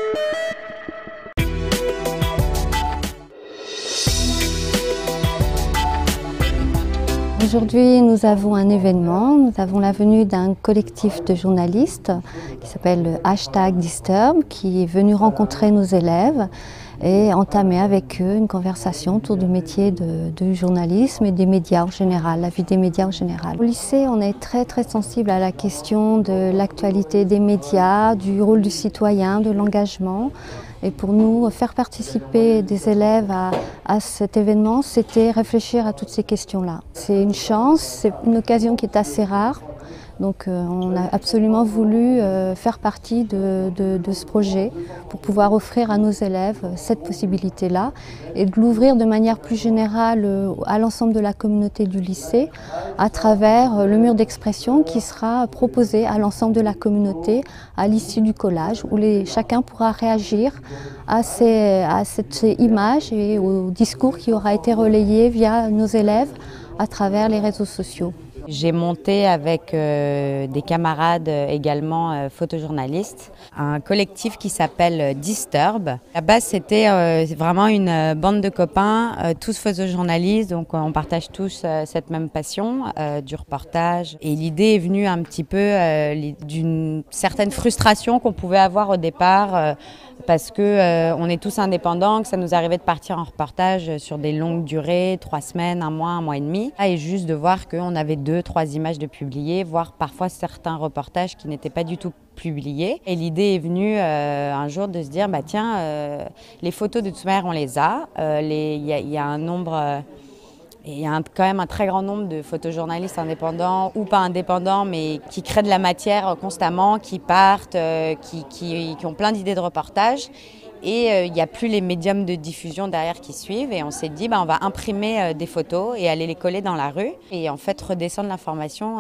Aujourd'hui, nous avons un événement. Nous avons la venue d'un collectif de journalistes qui s'appelle #Disturb, qui est venu rencontrer nos élèves et entamer avec eux une conversation autour du métier de journalisme et des médias en général, la vie des médias en général. Au lycée, on est très sensible à la question de l'actualité des médias, du rôle du citoyen, de l'engagement. Et pour nous, faire participer des élèves à cet événement, c'était réfléchir à toutes ces questions-là. C'est une chance, c'est une occasion qui est assez rare. Donc on a absolument voulu faire partie de ce projet pour pouvoir offrir à nos élèves cette possibilité-là et de l'ouvrir de manière plus générale à l'ensemble de la communauté du lycée à travers le mur d'expression qui sera proposé à l'ensemble de la communauté à l'issue du collage où chacun pourra réagir à cette image et au discours qui aura été relayé via nos élèves à travers les réseaux sociaux. J'ai monté avec des camarades également photojournalistes un collectif qui s'appelle Disturb. À la base, c'était vraiment une bande de copains, tous photojournalistes, donc on partage tous cette même passion du reportage. Et l'idée est venue un petit peu d'une certaine frustration qu'on pouvait avoir au départ parce que on est tous indépendants, que ça nous arrivait de partir en reportage sur des longues durées, 3 semaines, un mois et demi. Et juste de voir qu'on avait 2-3 images de publier, voire parfois certains reportages qui n'étaient pas du tout publiés. Et l'idée est venue un jour de se dire, bah tiens, les photos de toute manière on les a, il y a un nombre... Il y a quand même un très grand nombre de photojournalistes indépendants ou pas indépendants, mais qui créent de la matière constamment, qui partent, qui ont plein d'idées de reportage. Et il n'y a plus les médiums de diffusion derrière qui suivent. Et on s'est dit, on va imprimer des photos et aller les coller dans la rue. Et en fait, redescendre l'information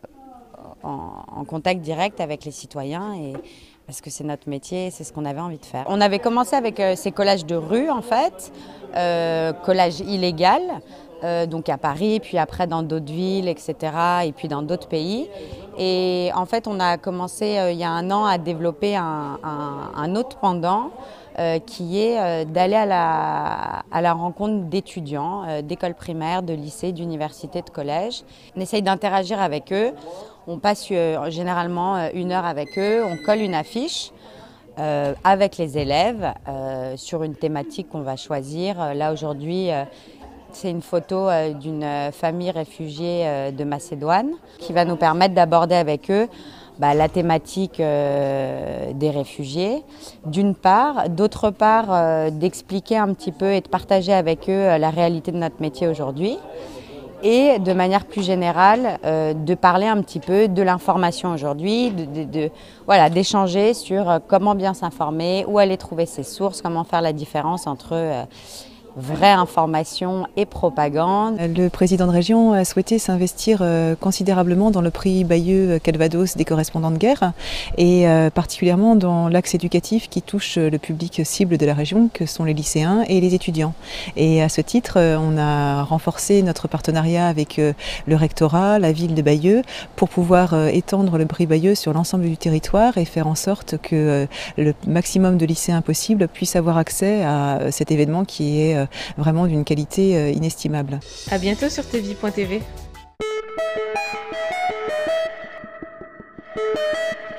en contact direct avec les citoyens. Parce que c'est notre métier, c'est ce qu'on avait envie de faire. On avait commencé avec ces collages de rue, en fait, collage illégal. Donc à Paris, puis après dans d'autres villes, etc. et puis dans d'autres pays. Et en fait, on a commencé il y a un an à développer un autre pendant qui est d'aller à la rencontre d'étudiants, d'écoles primaires, de lycées, d'universités, de collèges. On essaye d'interagir avec eux. On passe généralement 1 heure avec eux, on colle une affiche avec les élèves sur une thématique qu'on va choisir. Là aujourd'hui, c'est une photo d'une famille réfugiée de Macédoine qui va nous permettre d'aborder avec eux la thématique des réfugiés, d'une part. D'autre part, d'expliquer un petit peu et de partager avec eux la réalité de notre métier aujourd'hui. Et de manière plus générale, de parler un petit peu de l'information aujourd'hui, d'échanger sur comment bien s'informer, où aller trouver ses sources, comment faire la différence entre vraie information et propagande. Le président de région a souhaité s'investir considérablement dans le prix Bayeux Calvados des correspondants de guerre et particulièrement dans l'axe éducatif qui touche le public cible de la région que sont les lycéens et les étudiants. Et à ce titre, on a renforcé notre partenariat avec le rectorat, la ville de Bayeux pour pouvoir étendre le prix Bayeux sur l'ensemble du territoire et faire en sorte que le maximum de lycéens possible puissent avoir accès à cet événement qui est vraiment d'une qualité inestimable. À bientôt sur tvie.tv.